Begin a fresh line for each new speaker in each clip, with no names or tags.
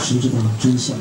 谁知道真相？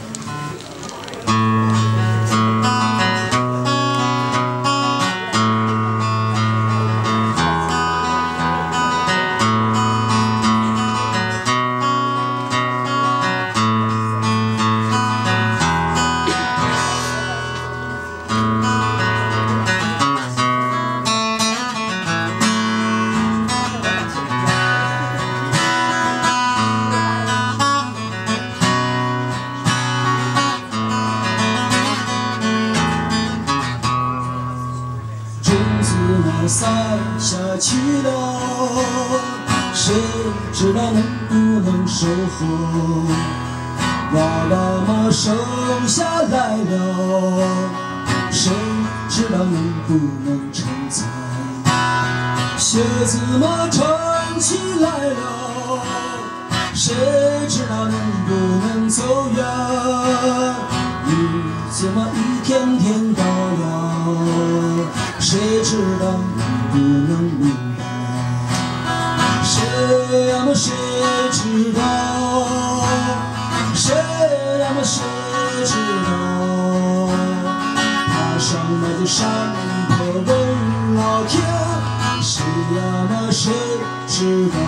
洒下去了，谁知道能不能收获？娃娃嘛生下来了，谁知道能不能成才？鞋子嘛穿起来了，谁知道能不能走远？日子嘛一天天到了。 谁知道能不能明白？谁呀嘛谁知道？谁呀嘛谁知道？爬上那座山坡问老天，谁呀嘛谁知道？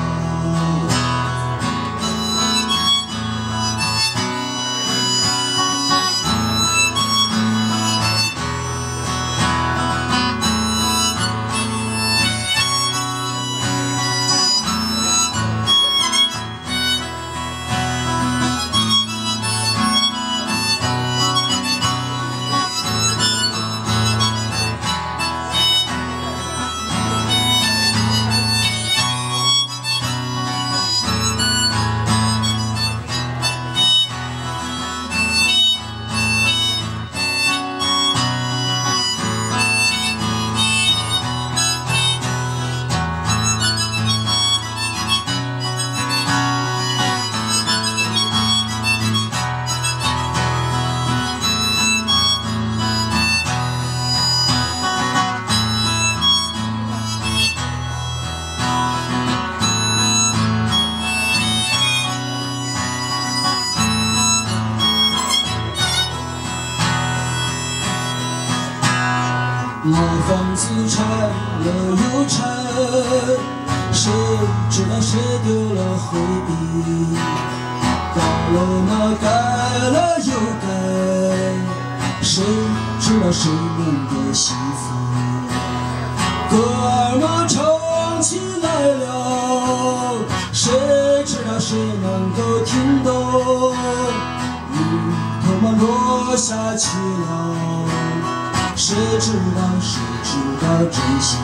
老房子拆了又拆，谁知道谁丢了回忆？高楼那盖了又盖，谁知道谁能够幸福？歌儿嘛唱起来了，谁知道谁能够听懂？雨头嘛落下去了。 谁知道真相？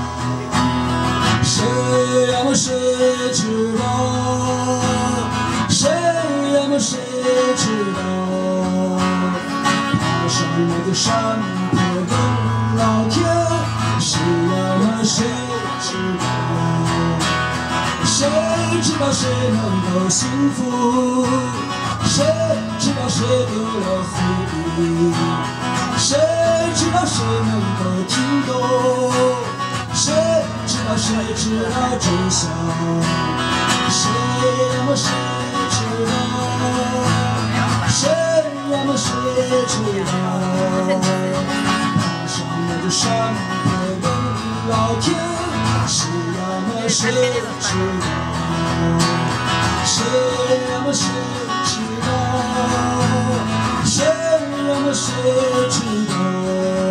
谁呀嘛谁知道？谁呀嘛谁知道？爬上那座山坡问老天，谁呀嘛谁知道？谁知道谁能够幸福？谁知道谁丢了回忆？谁？ 知道谁能够听懂？谁知道谁知道真相？谁呀嘛谁知道？谁呀嘛谁知道？爬上那座山坡问老天，谁呀嘛谁知道？谁呀嘛谁知道？谁呀嘛谁知道？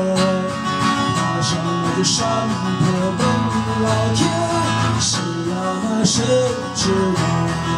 山坡问老天，谁呀嘛谁知道？